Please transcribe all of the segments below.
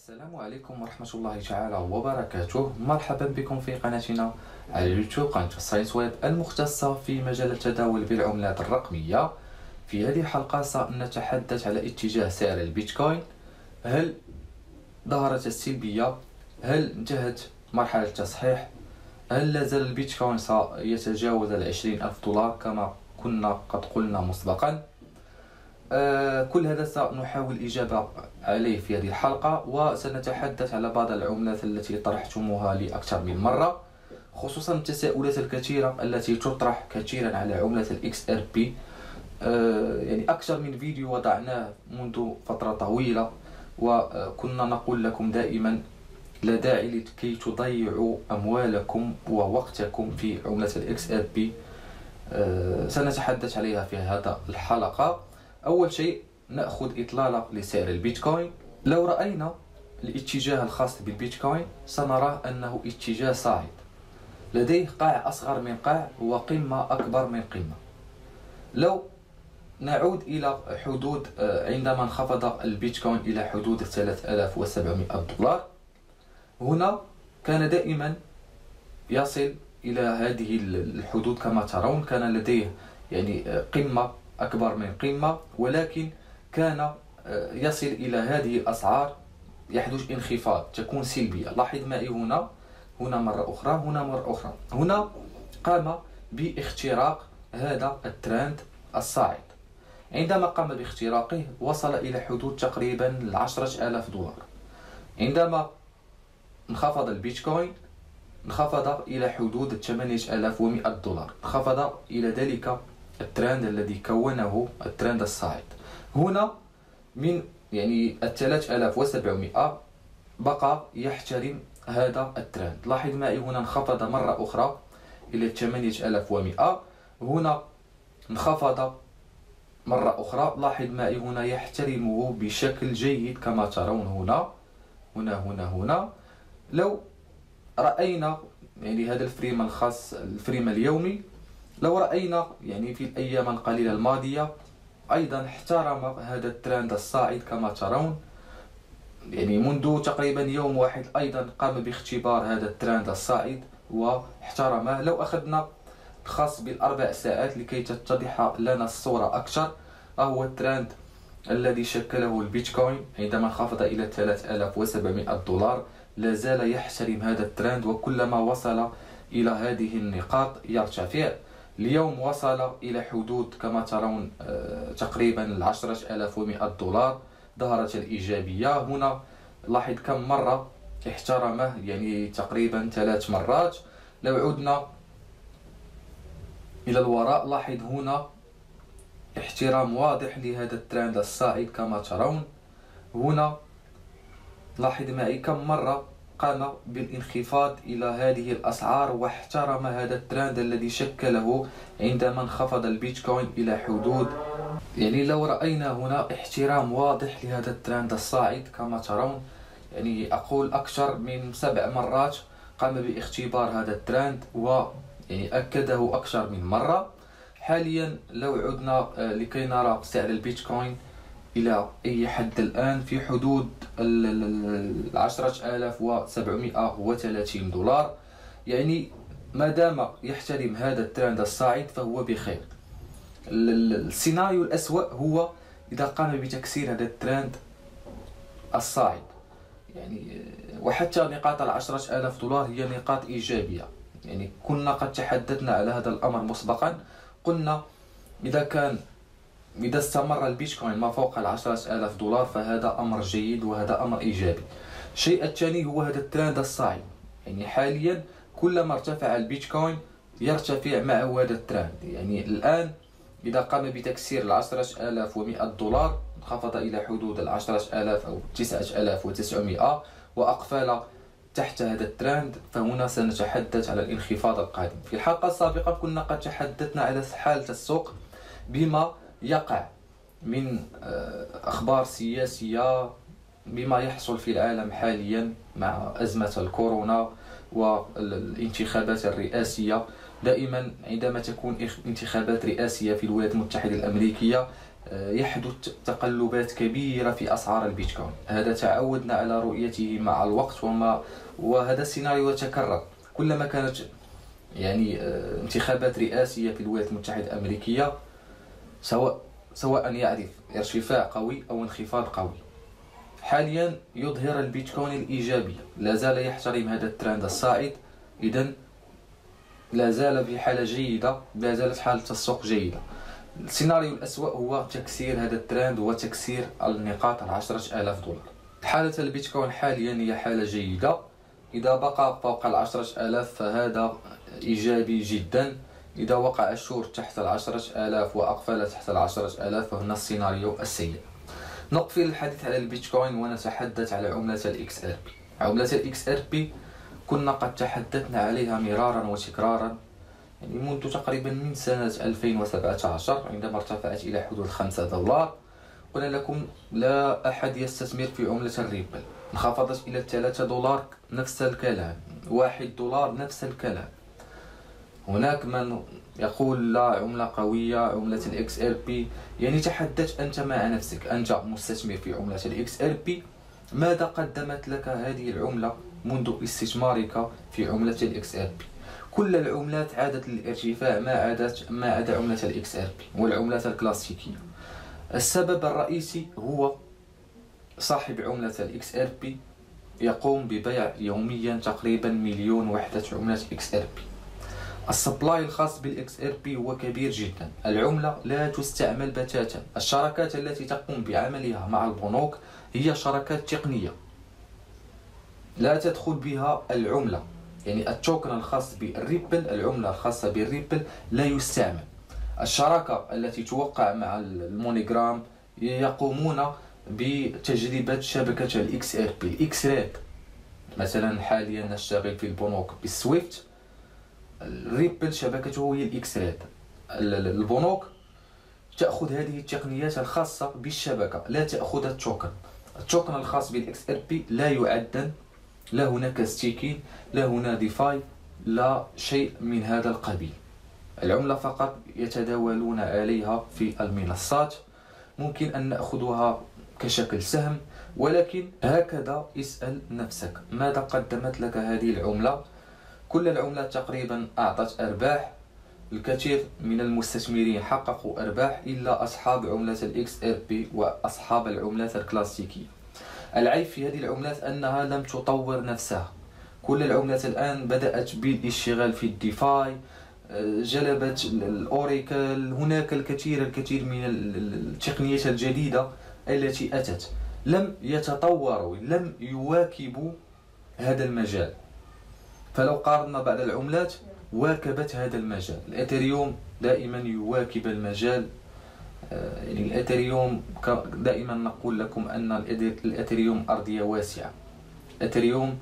السلام عليكم ورحمة الله تعالى وبركاته. مرحبا بكم في قناتنا على اليوتيوب، قناة ساينس ويب المختصة في مجال التداول بالعملات الرقمية. في هذه الحلقة سنتحدث على اتجاه سعر البيتكوين. هل ظهرت السلبية؟ هل انتهت مرحلة التصحيح؟ هل لازال البيتكوين سيتجاوز $20,000 كما كنا قد قلنا مسبقا؟ كل هذا سنحاول الإجابة عليه في هذه الحلقة، وسنتحدث على بعض العملات التي طرحتموها لي أكثر من مرة، خصوصا التساؤلات الكثيرة التي تطرح كثيرا على عملة الإكس ار بي. يعني أكثر من فيديو وضعناه منذ فترة طويلة، وكنا نقول لكم دائما لا داعي لكي تضيعوا أموالكم ووقتكم في عملة الإكس ار بي. سنتحدث عليها في هذا الحلقة. أول شيء نأخذ إطلالة لسعر البيتكوين. لو رأينا الاتجاه الخاص بالبيتكوين سنرى أنه اتجاه صاعد، لديه قاع أصغر من قاع وقمة أكبر من قمة. لو نعود إلى حدود عندما انخفض البيتكوين إلى حدود $3,700، هنا كان دائما يصل إلى هذه الحدود كما ترون. كان لديه يعني قمة أكبر من قمة، ولكن كان يصل إلى هذه الأسعار يحدث انخفاض، تكون سلبية. لاحظ معي هنا مرة أخرى، هنا مرة أخرى. هنا قام باختراق هذا الترند الصاعد. عندما قام باختراقه وصل إلى حدود تقريبا $10,000. عندما انخفض البيتكوين انخفض إلى حدود $8,100، انخفض إلى ذلك الترند الذي كونه الترند الصاعد. هنا من يعني 3700 بقى يحترم هذا الترند. لاحظ معي هنا انخفض مرة أخرى إلى 8100. هنا انخفض مرة أخرى. لاحظ معي هنا يحترمه بشكل جيد كما ترون هنا. لو رأينا يعني هذا الفريم الخاص، الفريم اليومي، لو رأينا يعني في الأيام القليلة الماضية أيضا احترم هذا الترند الصاعد كما ترون. يعني منذ تقريبا يوم واحد أيضا قام باختبار هذا الترند الصاعد واحترمه. لو أخذنا الخاص بالأربع ساعات لكي تتضح لنا الصورة أكثر، هو الترند الذي شكله البيتكوين عندما انخفض إلى $3,700 لا زال يحترم هذا الترند، وكلما وصل إلى هذه النقاط يرتفع. اليوم وصل إلى حدود كما ترون تقريبا $10,100. ظهرت الإيجابية هنا. لاحظ كم مرة احترمه، يعني تقريبا 3 مرات. لو عدنا إلى الوراء لاحظ هنا احترام واضح لهذا الترند الصاعد كما ترون. هنا لاحظ معي كم مرة قام بالانخفاض إلى هذه الأسعار واحترم هذا الترند الذي شكله عندما انخفض البيتكوين إلى حدود، يعني لو رأينا هنا احترام واضح لهذا الترند الصاعد كما ترون. يعني أقول أكثر من 7 مرات قام باختبار هذا الترند ويعني أكده أكثر من مرة. حاليا لو عدنا لكي نرى سعر البيتكوين إلى أي حد الآن في حدود $10,730. يعني ما دام يحترم هذا الترند الصاعد فهو بخير. السيناريو الأسوأ هو إذا قام بتكسير هذا الترند الصاعد، يعني وحتى نقاط $10,000 هي نقاط إيجابية. يعني كنا قد تحدثنا على هذا الأمر مسبقا، قلنا إذا استمر البيتكوين ما فوق $10,000 فهذا أمر جيد وهذا أمر إيجابي. الشيء الثاني هو هذا الترند الصاعد. يعني حاليا كلما ارتفع البيتكوين يرتفع معه هذا الترند. يعني الآن إذا قام بتكسير $10,100 انخفض إلى حدود 10,000 أو 9,900 وأقفل تحت هذا الترند، فهنا سنتحدث على الانخفاض القادم. في الحلقة السابقة كنا قد تحدثنا على حالة السوق بما يقع من أخبار سياسية، بما يحصل في العالم حاليا مع أزمة الكورونا والانتخابات الرئاسية. دائما عندما تكون انتخابات رئاسية في الولايات المتحدة الأمريكية يحدث تقلبات كبيرة في أسعار البيتكوين. هذا تعودنا على رؤيته مع الوقت، وهذا السيناريو يتكرر كلما كانت انتخابات رئاسية في الولايات المتحدة الأمريكية، سواء يعرف ارتفاع قوي أو انخفاض قوي. حاليا يظهر البيتكوين الإيجابية، لا زال يحترم هذا الترند الصاعد، إذن لا زال في حالة جيدة، لا زالت حالة السوق جيدة. السيناريو الأسوأ هو تكسير هذا الترند وتكسير النقاط 10,000 دولار. حالة البيتكوين حاليا هي حالة جيدة، إذا بقى فوق 10,000 فهذا إيجابي جدا. إذا وقع الشور تحت 10,000 وأقفل تحت 10,000 فهنا السيناريو السيء. نقفل الحديث على البيتكوين ونتحدث على عملة XRP. عملة XRP كنا قد تحدثنا عليها مرارا وتكرارا، منذ تقريبا من سنة 2017 عندما ارتفعت إلى حدود 5 دولار. قلنا لكم لا أحد يستثمر في عملة الريبل، انخفضت إلى 3 دولار نفس الكلام، 1 دولار نفس الكلام. هناك من يقول لا عملة قوية، عملة XRP. تحدث أنت مع نفسك، أنت مستثمر في عملة XRP، ماذا قدمت لك هذه العملة منذ استثمارك في عملة XRP؟ كل العملات عادت للارتفاع ما عدا عملة XRP والعملات الكلاسيكية. السبب الرئيسي هو صاحب عملة XRP يقوم ببيع يوميا تقريبا 1,000,000 وحدة عملة XRP. السبلاي الخاص بالXRP هو كبير جدا، العملة لا تستعمل بتاتا. الشركات التي تقوم بعملها مع البنوك هي شركات تقنية لا تدخل بها العملة، التوكن الخاص بالريبل، العملة الخاصة بالريبل لا يستعمل. الشراكة التي توقع مع المونيجرام يقومون بتجربة شبكة الXRP، الإكسرات. مثلا حاليا نشتغل في البنوك بالسويفت، الريبل شبكته هي الإكسرات. البنوك تأخذ هذه التقنيات الخاصة بالشبكة، لا تأخذ التوكن الخاص بالXRP لا يعدن، لا هناك ستيكين، لا هنا ديفاي، لا شيء من هذا القبيل. العملة فقط يتداولون عليها في المنصات، ممكن أن نأخذها كشكل سهم، ولكن هكذا اسأل نفسك ماذا قدمت لك هذه العملة؟ كل العملات تقريبا أعطت أرباح، الكثير من المستثمرين حققوا أرباح إلا أصحاب عملة XRP وأصحاب العملات الكلاسيكية. العيب في هذه العملات أنها لم تطور نفسها. كل العملات الآن بدأت بالاشتغال في الديفاي، جلبت الأوريكل، هناك الكثير من التقنيات الجديدة التي أتت، لم يتطوروا، لم يواكبوا هذا المجال. فلو قارنا بعض العملات واكبت هذا المجال، الإثيريوم دائما يواكب المجال. الإثيريوم دائما نقول لكم أن الإثيريوم أرضية واسعة. الإثيريوم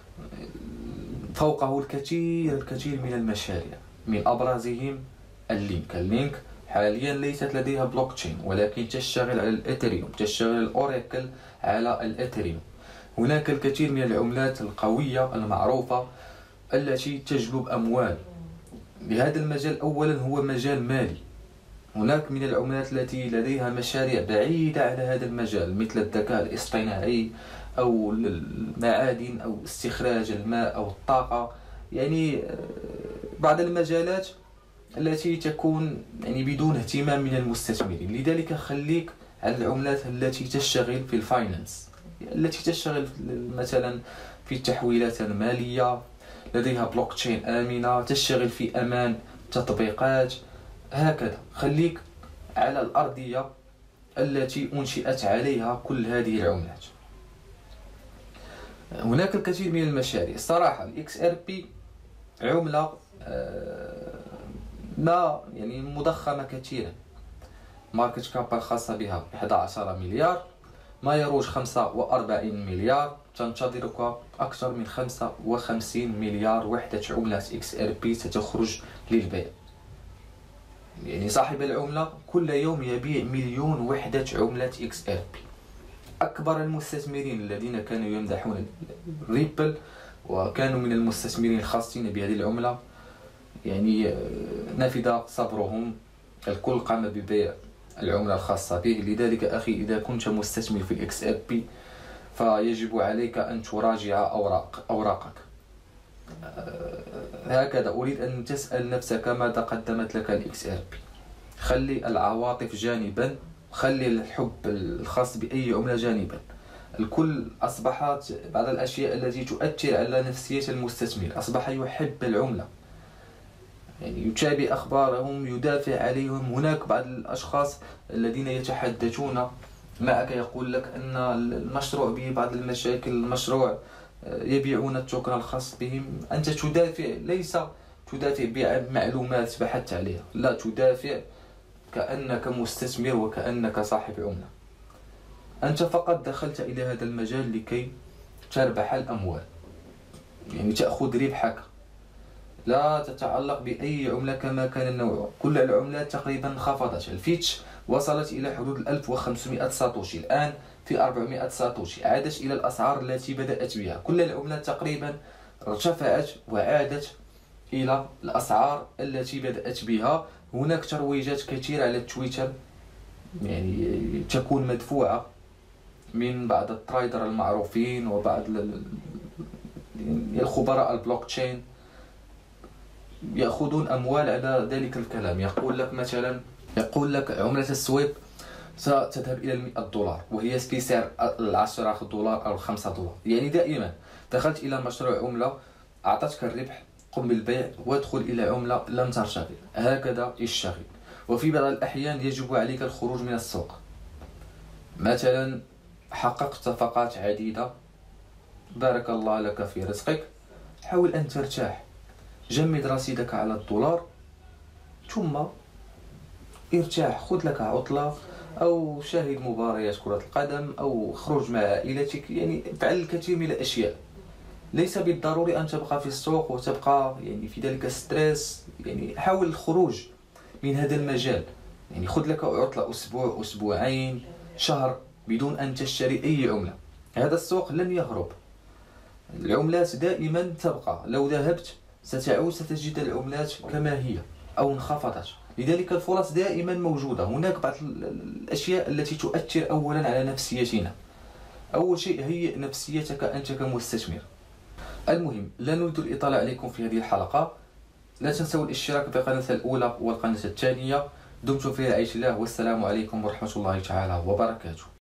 فوقه الكثير من المشاريع، من أبرزهم اللينك حاليا ليست لديها بلوك تشين، ولكن تشتغل على الإثيريوم، تشتغل الأوراكل على الإثيريوم. هناك الكثير من العملات القوية المعروفة التي تجلب أموال بهذا المجال. أولا هو مجال مالي، هناك من العملات التي لديها مشاريع بعيدة على هذا المجال، مثل الذكاء الاصطناعي أو المعادن أو استخراج الماء أو الطاقة، بعض المجالات التي تكون بدون اهتمام من المستثمرين. لذلك خليك على العملات التي تشتغل في الفاينانس، التي تشتغل مثلا في التحويلات المالية، لديها بلوك تشين آمنة، تشتغل في أمان تطبيقات. هكذا خليك على الأرضية التي أنشئت عليها كل هذه العملات. هناك الكثير من المشاريع صراحة. XRP عملة ما مضخمة كثيرا، ماركت كاب الخاصة بها 11 مليار، ما يروج 45 مليار، تنتظرك أكثر من 55 مليار وحدة عملة XRP ستخرج للبيع. صاحب العملة كل يوم يبيع 1,000,000 وحدة عملة XRP. أكبر المستثمرين الذين كانوا يمدحون ريبل وكانوا من المستثمرين الخاصين بهذه العملة نفد صبرهم، الكل قام ببيع العملة الخاصة به. لذلك أخي، إذا كنت مستثمر في الإكس ار بي فيجب عليك أن تراجع أوراقك. هكذا أريد أن تسأل نفسك ماذا قدمت لك الإكس ار بي. خلي العواطف جانبا، خلي الحب الخاص بأي عملة جانبا. الكل أصبحت بعض الأشياء التي تؤثر على نفسية المستثمر، أصبح يحب العملة، يعني يتابع أخبارهم، يدافع عليهم. هناك بعض الأشخاص الذين يتحدثون معك يقول لك أن المشروع به بعض المشاكل، المشروع يبيعون التوكن الخاص بهم. أنت تدافع، ليس تدافع بمعلومات بحثت عليها، لا، تدافع كأنك مستثمر وكأنك صاحب عملة. أنت فقط دخلت إلى هذا المجال لكي تربح الأموال، يعني تأخذ ربحك، لا تتعلق بأي عملة كما كان النوع. كل العملات تقريبا انخفضت. الفيتش وصلت إلى حدود 1500 ساتوشي، الآن في 400 ساتوشي، عادت إلى الأسعار التي بدأت بها. كل العملات تقريبا ارتفعت وعادت إلى الأسعار التي بدأت بها. هناك ترويجات كثيرة على تويتر يعني تكون مدفوعة من بعض الترايدر المعروفين وبعض الخبراء البلوك تشين، يأخذون أموال على ذلك الكلام. يقول لك مثلا، يقول لك عملة السويب ستذهب إلى $100 وهي في سعر $10 أو $5. يعني دائما دخلت إلى مشروع عملة أعطتك الربح، قم بالبيع وادخل إلى عملة لم ترتغل. هكذا اشتغل. وفي بعض الأحيان يجب عليك الخروج من السوق. مثلا حققت صفقات عديدة، بارك الله لك في رزقك، حاول أن ترتاح، جمد رصيدك على $1 ثم ارتاح، خذ لك عطلة أو شاهد مباريات كرة القدم أو خرج مع عائلتك. يعني فعل الكثير من الأشياء. ليس بالضروري أن تبقى في السوق وتبقى يعني في ذلك ستريس. يعني حاول الخروج من هذا المجال، يعني خذ لك عطلة أسبوع، أسبوعين، شهر، بدون أن تشتري أي عملة. هذا السوق لن يهرب، العملات دائما تبقى. لو ذهبت ستعود ستجد العملات كما هي أو انخفضت. لذلك الفرص دائما موجودة. هناك بعض الأشياء التي تؤثر أولا على نفسيتنا. أول شيء هيئ نفسيتك أنت كمستثمر. المهم، لا نريد الإطالة عليكم في هذه الحلقة. لا تنسوا الاشتراك في القناة الأولى والقناة الثانية. دمتم في رعاية الله، والسلام عليكم ورحمة الله تعالى وبركاته.